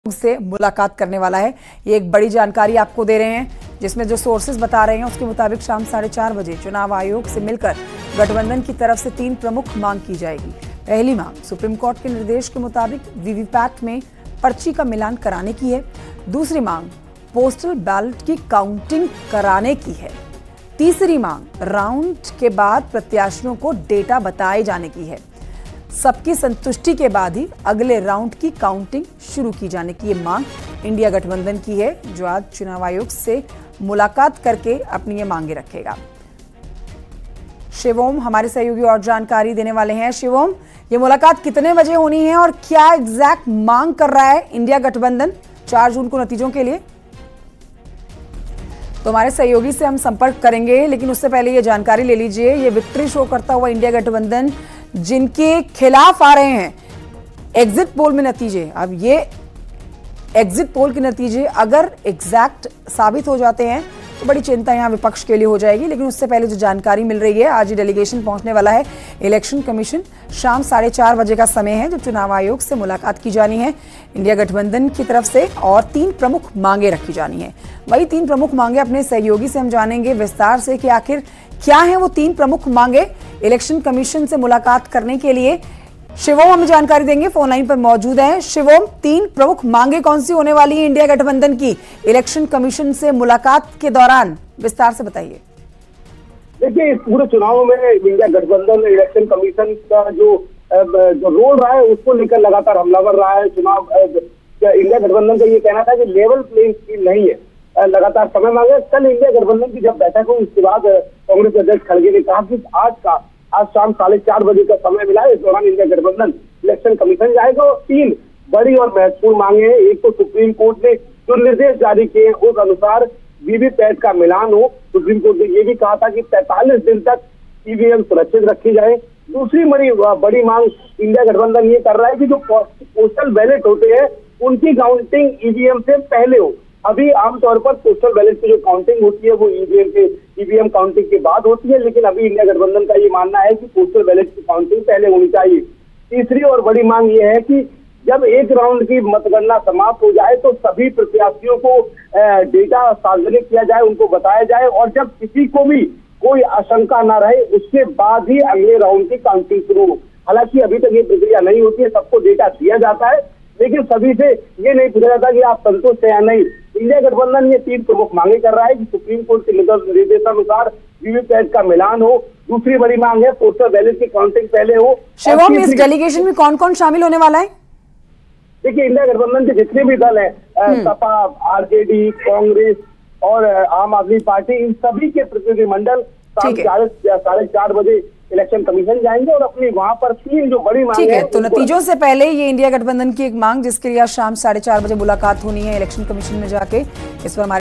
से मुलाकात करने वाला है। ये एक बड़ी जानकारी आपको दे रहे हैं, जिसमें जो सोर्सेज बता रहे हैं उसके मुताबिक शाम 4:30 बजे चुनाव आयोग से मिलकर गठबंधन की तरफ से 3 प्रमुख मांग की जाएगी। पहली मांग सुप्रीम कोर्ट के निर्देश के मुताबिक वीवीपैट में पर्ची का मिलान कराने की है। दूसरी मांग पोस्टल बैलेट की काउंटिंग कराने की है। तीसरी मांग राउंड के बाद प्रत्याशियों को डेटा बताए जाने की है। सबकी संतुष्टि के बाद ही अगले राउंड की काउंटिंग शुरू की जाने की ये मांग इंडिया गठबंधन की है, जो आज चुनाव आयोग से मुलाकात करके अपनी ये मांगे रखेगा। शिवोम हमारे सहयोगी और जानकारी देने वाले हैं। शिवोम, ये मुलाकात कितने बजे होनी है और क्या एग्जैक्ट मांग कर रहा है इंडिया गठबंधन 4 जून को नतीजों के लिए? तो हमारे सहयोगी से हम संपर्क करेंगे, लेकिन उससे पहले ये जानकारी ले लीजिए। ये विक्ट्री शो करता हुआ इंडिया गठबंधन जिनके खिलाफ आ रहे हैं एग्जिट पोल में नतीजे, अब ये एग्जिट पोल के नतीजे अगर एग्जैक्ट साबित हो जाते हैं तो बड़ी चिंता यहां विपक्ष के लिए हो जाएगी। लेकिन उससे पहले जो जानकारी मिल रही है, आज ही डेलीगेशन पहुंचने वाला है इलेक्शन कमीशन। शाम 4:30 बजे का समय है, जो चुनाव आयोग से मुलाकात की जानी है इंडिया गठबंधन की तरफ से, और 3 प्रमुख मांगे रखी जानी है। वही 3 प्रमुख मांगे अपने सहयोगी से हम जानेंगे विस्तार से कि आखिर क्या है वो 3 प्रमुख मांगे इलेक्शन कमीशन से मुलाकात करने के लिए। शिवोम हमें जानकारी देंगे, फोन लाइन पर मौजूद है। शिवोम, 3 प्रमुख मांगे कौन सी होने वाली है इंडिया गठबंधन की इलेक्शन कमीशन से मुलाकात के दौरान, विस्तार से बताइए। देखिए, इस पूरे चुनाव में इंडिया गठबंधन इलेक्शन कमीशन का जो रोल रहा है उसको लेकर लगातार हमलावर रहा है। चुनाव इंडिया गठबंधन का ये कहना था कि लेवल प्लेइंग फील्ड नहीं है, लगातार समय मांगे। कल इंडिया गठबंधन की जब बैठक हुई उसके बाद कांग्रेस अध्यक्ष खड़गे ने कहा कि आज शाम 4:30 बजे का समय मिला है, इस दौरान इंडिया गठबंधन इलेक्शन कमीशन जाएगा और 3 बड़ी और महत्वपूर्ण मांगे हैं। एक तो सुप्रीम कोर्ट ने जो निर्देश जारी किए हैं उस अनुसार वीवीपैट का मिलान हो। सुप्रीम कोर्ट ने ये भी कहा था कि 45 दिन तक ईवीएम सुरक्षित रखी जाए। दूसरी बड़ी मांग इंडिया गठबंधन ये कर रहा है कि जो पोस्टल बैलेट होते हैं उनकी काउंटिंग ईवीएम से पहले हो। अभी आमतौर पर पोस्टल बैलेट की जो काउंटिंग होती है वो ईवीएम काउंटिंग के बाद होती है, लेकिन अभी इंडिया गठबंधन का ये मानना है कि पोस्टल बैलेट की काउंटिंग पहले होनी चाहिए। तीसरी और बड़ी मांग ये है कि जब एक राउंड की मतगणना समाप्त हो जाए तो सभी प्रत्याशियों को डेटा सार्वजनिक किया जाए, उनको बताया जाए, और जब किसी को भी कोई आशंका न रहे उसके बाद ही अगले राउंड की काउंटिंग शुरू हो। हालांकि अभी तक ये प्रक्रिया नहीं होती है, सबको डेटा दिया जाता है, लेकिन सभी से ये नहीं पूछा जाता कि आप संतुष्ट हैं या नहीं। इंडिया गठबंधन ये 3 प्रमुख मांगे कर रहा है कि सुप्रीम कोर्ट के निर्देशानुसार वीवीपैट का मिलान हो। दूसरी बड़ी मांग है पोस्टल बैलेट की काउंटिंग पहले हो। शिवम, इस डेलीगेशन में कौन कौन शामिल होने वाला है? देखिए, इंडिया गठबंधन के जितने भी दल हैं, सपा, आरजेडी, कांग्रेस और आम आदमी पार्टी, इन सभी के प्रतिनिधिमंडल शाम 4:30 बजे इलेक्शन कमीशन जाएंगे और अपनी वहां पर 3 जो बड़ी मांग है। तो नतीजों से पहले ये इंडिया गठबंधन की एक मांग, जिसके लिए आज शाम 4:30 बजे मुलाकात होनी है इलेक्शन कमीशन में जाके, इस पर हमारे